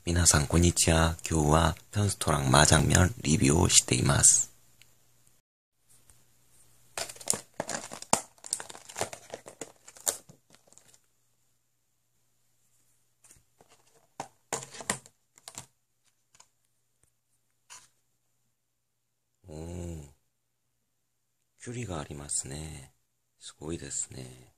皆さんこんにちは。今日は편스토랑 마장면 리뷰をしています。距離がありますね。すごいですね。